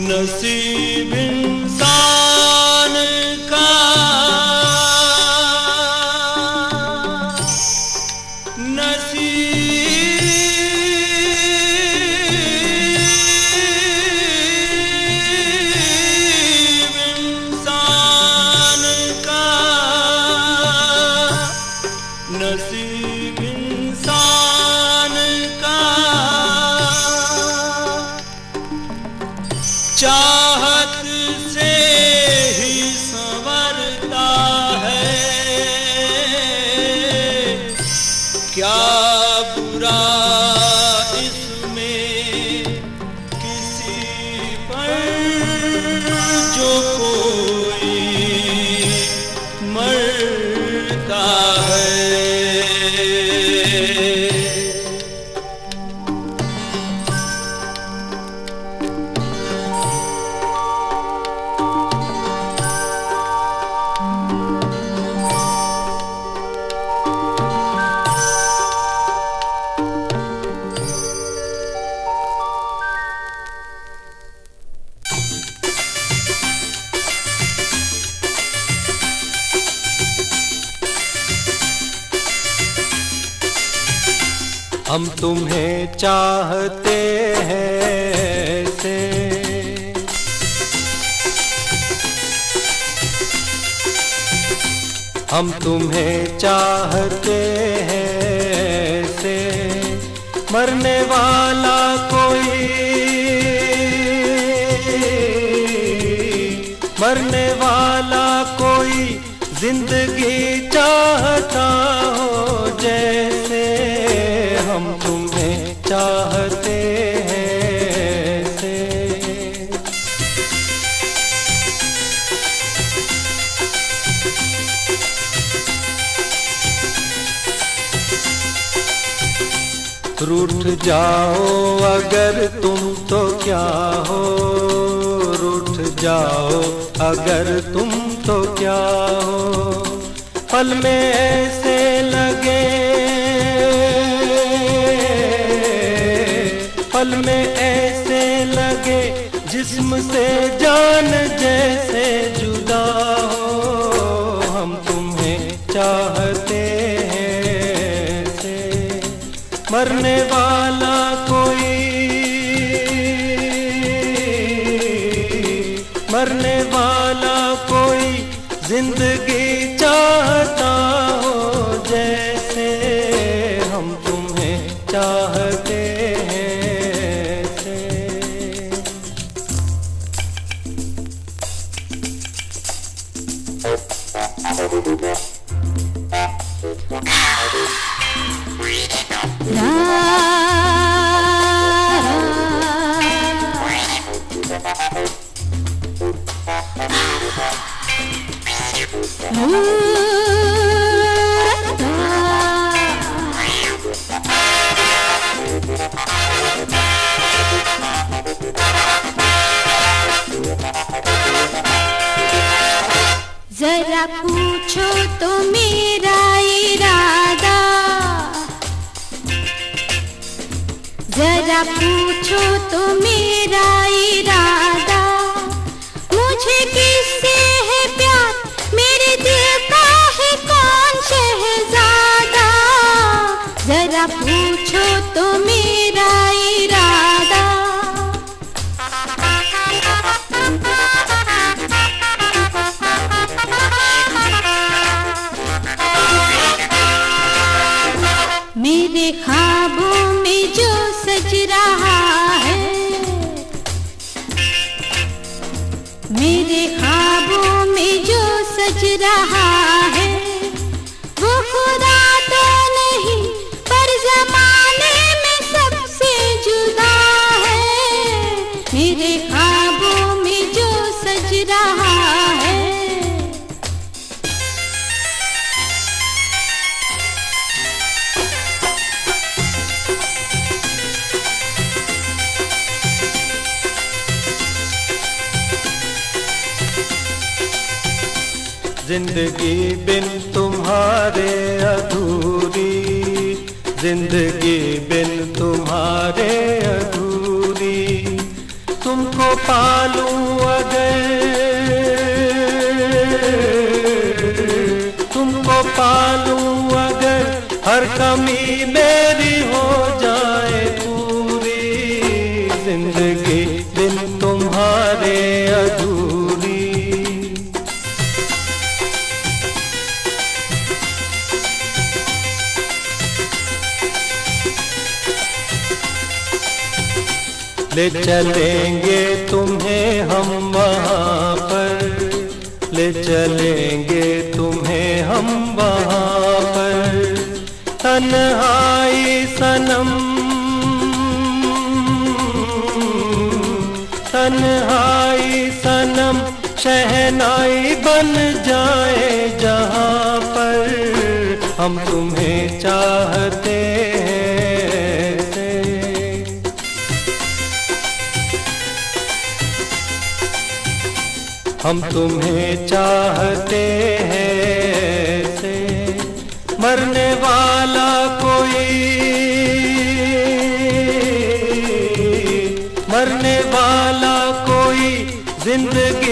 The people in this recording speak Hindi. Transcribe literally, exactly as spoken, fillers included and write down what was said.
नसीब इंसान का नसीब इंसान का नसीब इंसान का चाहत से ही संवरता है। क्या बुरा इसमें किसी पर जो कोई मरता है। हम तुम्हें चाहते हैं से हम तुम्हें चाहते हैं से मरने वाला कोई मरने वाला कोई जिंदगी चाहता हो जैसे हम तुम्हें चाहते हैं से। रूठ जाओ अगर तुम तो क्या हो, रूठ जाओ अगर तुम तो क्या हो। पल में ऐसे लगे पल में ऐसे लगे जिस्म से जान जैसे जुदा हो। हम तुम्हें चाहते हैं से मरने वाला कोई मरने वाला कोई जिंदगी चाहता हो जैसे हम तुम्हें चाहते हैं से। जरा पूछो तो मेरा इरादा, जरा पूछो तो मेरा इरादा। मुझे किससे है प्यार, मेरे दिल का है कौन शहजादा। जरा पूछो तो मेरा इरादा। मेरे ख्वाबों में जो सज रहा है, मेरे ख्वाबों में जो सज रहा है, वो खुदा तो नहीं पर ज़माने में सबसे जुदा है। मेरे ख्वाबों में जो सज रहा है। जिंदगी बिन तुम्हारे अधूरी, जिंदगी बिन तुम्हारे अधूरी। तुमको पालूं अगर, तुमको पालूं अगर, हर कमी मेरी हो जाए पूरी, जिंदगी बिन तुम्हारे अधूरी। ले चलेंगे तुम्हें हम वहाँ पर, ले चलेंगे तुम्हें हम वहाँ पर। तन्हाई सनम, तन्हाई सनम, शहनाई बन जाए जहाँ पर, हम तुम्हें चाहते हैं। हम तुम्हें चाहते हैं से, मरने वाला कोई, मरने वाला कोई जिंदगी